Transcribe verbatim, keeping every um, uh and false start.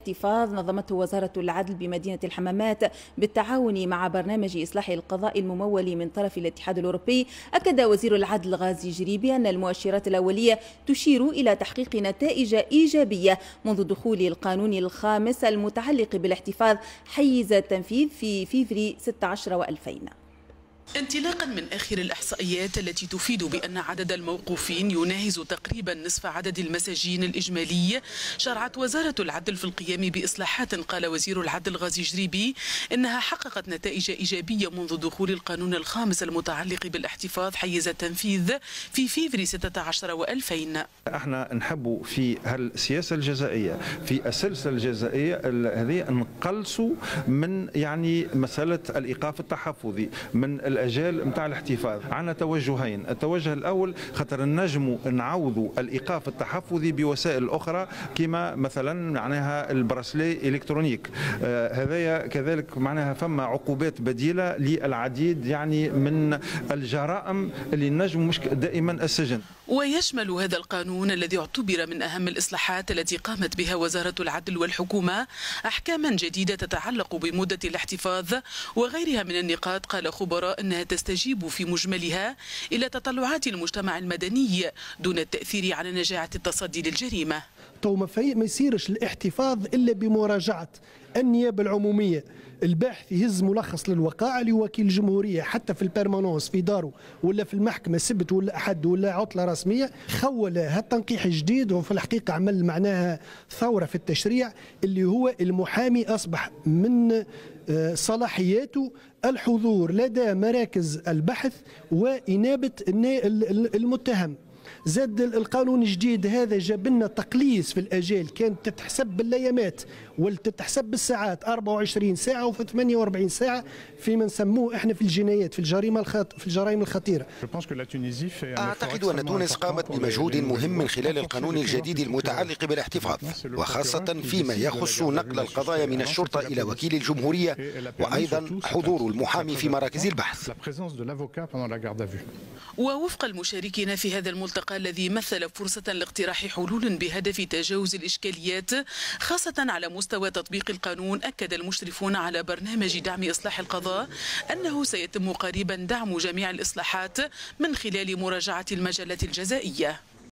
احتفاظ نظمته وزارة العدل بمدينة الحمامات بالتعاون مع برنامج إصلاح القضاء الممول من طرف الاتحاد الأوروبي. أكد وزير العدل غازي جريبي أن المؤشرات الأولية تشير إلى تحقيق نتائج إيجابية منذ دخول القانون الخامس المتعلق بالاحتفاظ حيز التنفيذ في فيفري ستة عشر وألفين. انطلاقا من آخر الإحصائيات التي تفيد بأن عدد الموقوفين يناهز تقريبا نصف عدد المساجين الإجمالي، شرعت وزارة العدل في القيام بإصلاحات قال وزير العدل غازي جريبي إنها حققت نتائج إيجابية منذ دخول القانون الخامس المتعلق بالاحتفاظ حيز التنفيذ في فيفري ستة عشر وألفين. احنا نحب في هالسياسة الجزائية في السلسلة الجزائية هذه نقلصوا من يعني مسألة الإيقاف التحفظي من الأجال نتاع الاحتفاظ. عندنا توجهين، التوجه الأول خاطر نجموا نعوضوا الإيقاف التحفظي بوسائل أخرى كما مثلا معناها البراسلي إلكترونيك، آه هذايا كذلك معناها فما عقوبات بديلة للعديد يعني من الجرائم اللي نجم مش دائما السجن. ويشمل هذا القانون الذي اعتبر من أهم الإصلاحات التي قامت بها وزارة العدل والحكومة أحكاما جديدة تتعلق بمدة الاحتفاظ وغيرها من النقاط قال خبراء أنها تستجيب في مجملها إلى تطلعات المجتمع المدني دون التأثير على نجاعة التصدي للجريمة. تو ما يصيرش الاحتفاظ إلا بمراجعة النيابة العمومية، الباحث يهز ملخص للوقائع لوكيل الجمهورية حتى في البرمانونس في داره ولا في المحكمة سبت ولا أحد ولا عطلة رسمية، خول هالتنقيح جديد وفي الحقيقة عمل معناها ثورة في التشريع اللي هو المحامي أصبح من صلاحياته الحضور لدى مراكز البحث وإنابة المتهم. زاد القانون الجديد هذا جاب لنا تقليص في الاجال، كانت تتحسب بالايامات وتتحسب بالساعات أربعة وعشرين ساعه وفي ثمانية وأربعين ساعه فيما نسموه احنا في الجنايات في الجريمه الخط... في الجرائم الخطيره. اعتقد ان تونس قامت بمجهود مهم من خلال القانون الجديد المتعلق بالاحتفاظ، وخاصه فيما يخص نقل القضايا من الشرطه الى وكيل الجمهوريه وايضا حضور المحامي في مراكز البحث. ووفق المشاركين في هذا الملتقى الذي مثل فرصة لاقتراح حلول بهدف تجاوز الإشكاليات خاصة على مستوى تطبيق القانون، أكد المشرفون على برنامج دعم إصلاح القضاء أنه سيتم قريبا دعم جميع الإصلاحات من خلال مراجعة المجلة الجزائية.